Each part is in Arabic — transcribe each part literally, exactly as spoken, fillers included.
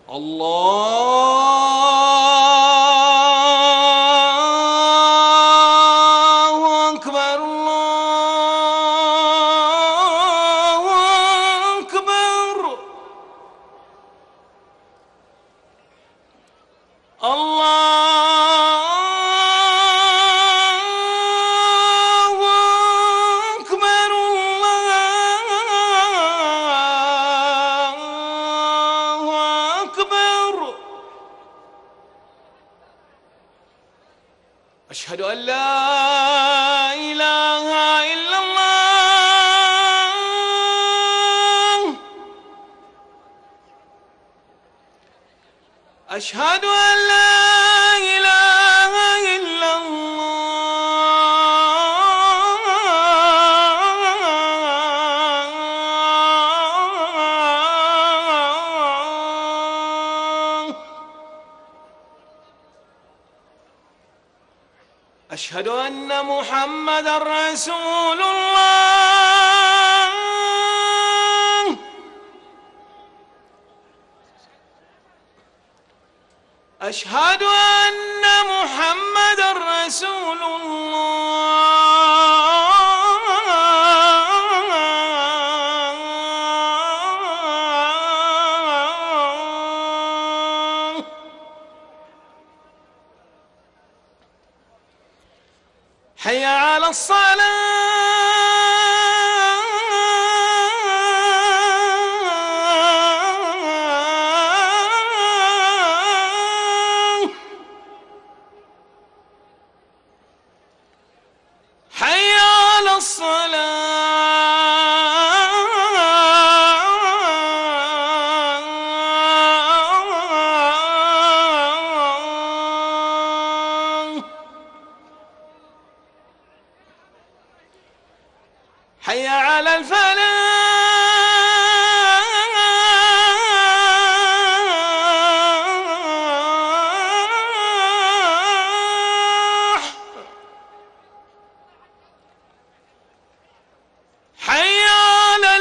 الله أكبر الله أكبر الله أكبر الله أكبر. أشهد أن لا إله إلا الله. أشهد أن لا إله إلا الله. أشهد أن محمدًا رسول الله. أشهد أن محمدًا رسول الله. حي على الصلاة. حي على الصلاة. حي على الفلاح. حي على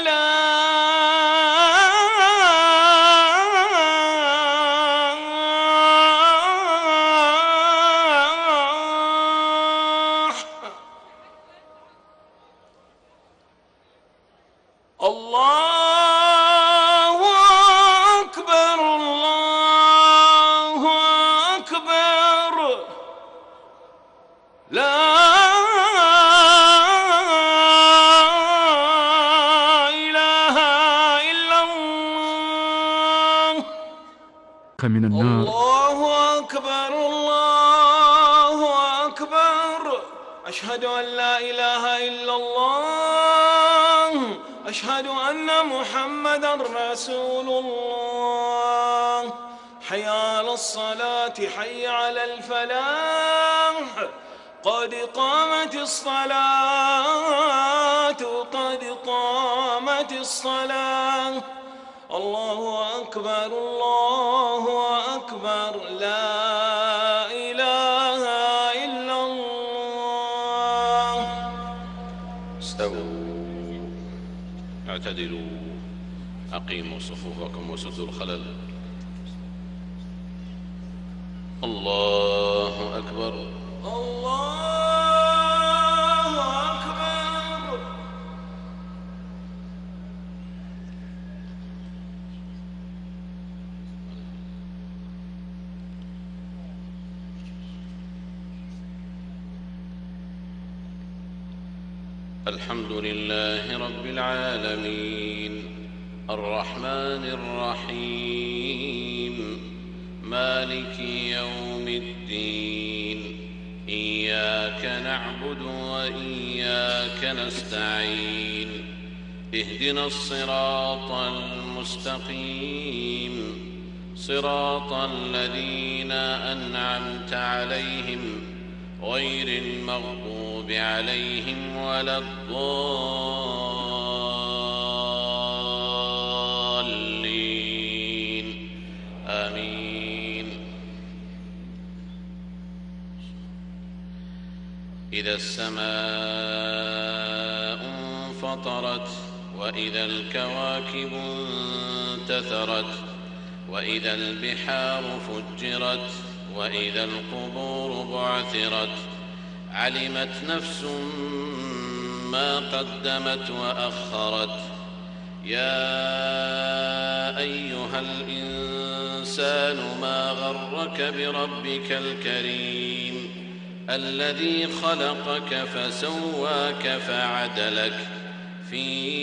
الفلاح. الله أكبر الله أكبر. لا إله إلا الله. من النار. الله أكبر الله أكبر. أشهد أن لا إله إلا الله. أشهد أن محمدًا رسول الله. حي على الصلاة حي على الفلاح. قد قامت الصلاة قد قامت الصلاة. الله أكبر الله أكبر. لا إله إلا الله. استووا اعتدلوا أقيموا صفوفكم وسدوا الخلل. الله أكبر الله أكبر. الحمد لله رب العالمين الرحمن الرحيم مالك يوم الدين. إياك نعبد وإياك نستعين. اهدنا الصراط المستقيم صراط الذين أنعمت عليهم غير المغضوب عليهم ولا الضالين. آمين. إذا السماء انفطرت وإذا الكواكب انتثرت وإذا البحار فجرت وإذا القبور بعثرت علمت نفس ما قدمت وأخرت يا أيها الإنسان ما غرك بربك الكريم الذي خلقك فسواك فعدلك في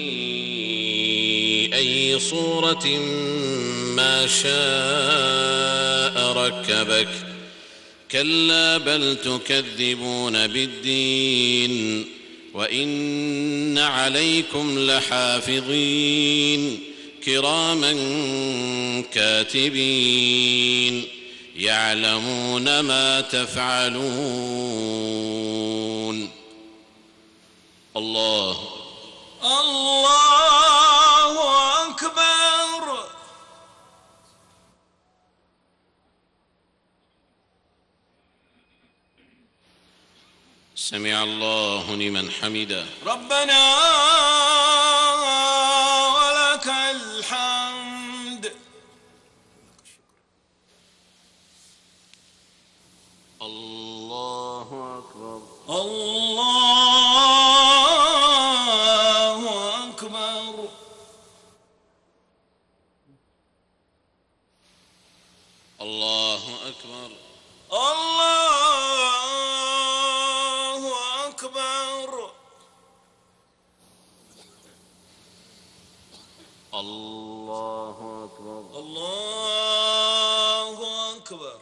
أي صورة ما شاء ركبك كلا بل تكذبون بالدين وإن عليكم لحافظين كراما كاتبين يعلمون ما تفعلون. الله الله أكبر. سمع الله لمن حمده. ربنا ولك الحمد. الله أكبر. الله أكبر. الله أكبر. الله أكبر. الله أكبر. الله أكبر.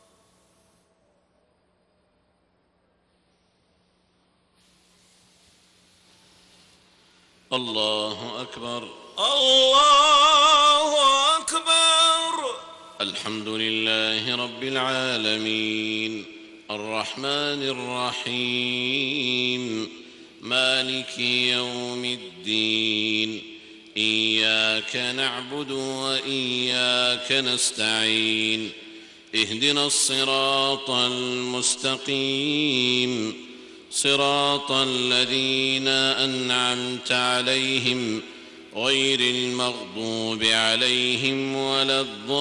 الله أكبر. الله أكبر. الحمد لله رب العالمين الرحمن الرحيم مالك يوم الدين إياك نعبد وإياك نستعين اهدنا الصراط المستقيم صراط الذين أنعمت عليهم غير المغضوب عليهم ولا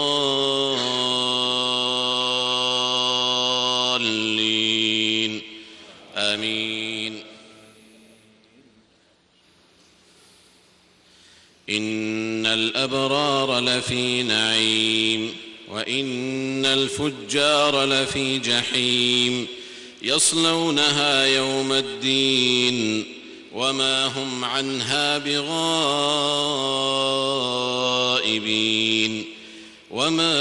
الضالين آمين. إن الأبرار لفي نعيم وإن الفجار لفي جحيم يصلونها يوم الدين وما هم عنها بغائبين. وما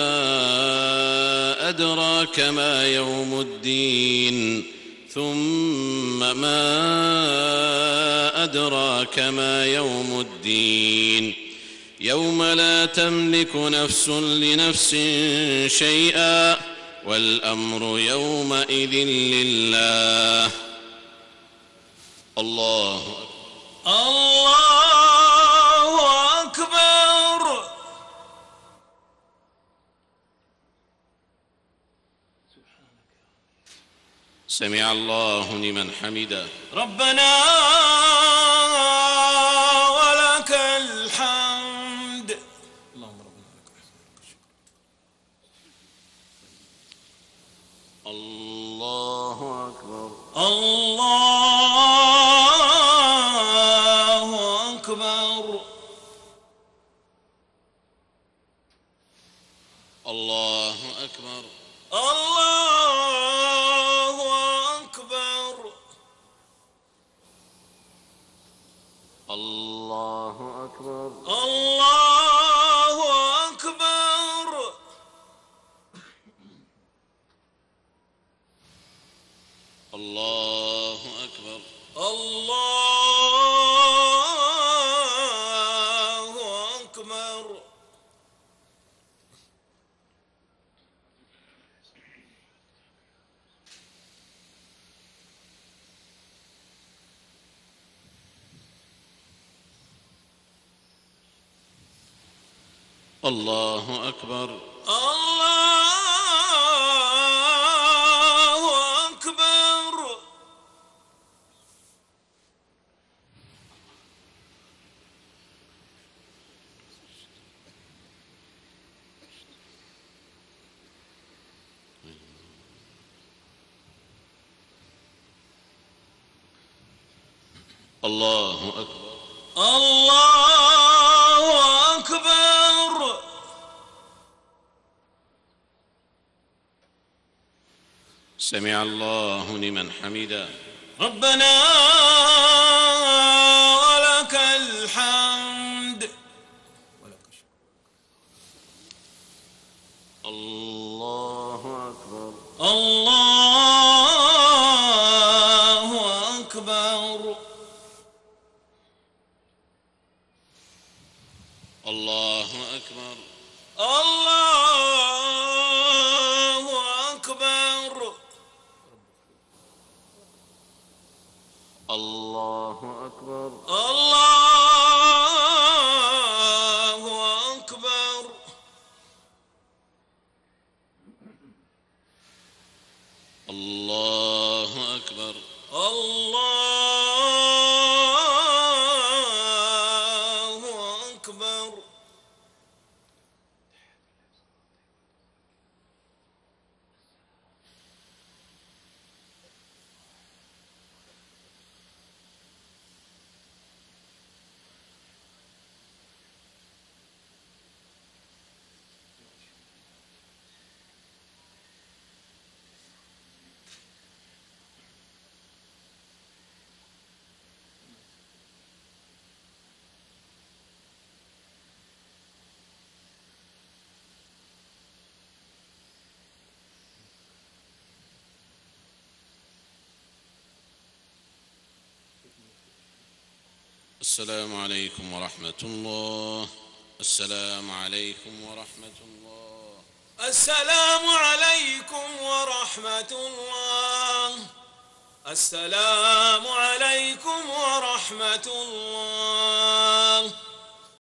أدراك ما يوم الدين ثم ما أدراك ما يوم الدين يوم لا تملك نفس لنفس شيئا والأمر يومئذ لله. الله الله أكبر. سمع الله لمن حمده. ربنا ولك الحمد. الله أكبر. الله أكبر. الله أكبر. الله أكبر. الله أكبر. الله أكبر. الله أكبر. الله أكبر. الله أكبر. الله أكبر. الله أكبر. الله أكبر. سمع الله لمن حمده. ربنا ولك الحمد. الله أكبر. الله أكبر. الله أكبر. الله أكبر. الله أكبر. الله أكبر. الله أكبر. الله أكبر. السلام عليكم ورحمة الله. السلام عليكم ورحمة الله. السلام عليكم ورحمة الله. السلام عليكم ورحمة الله.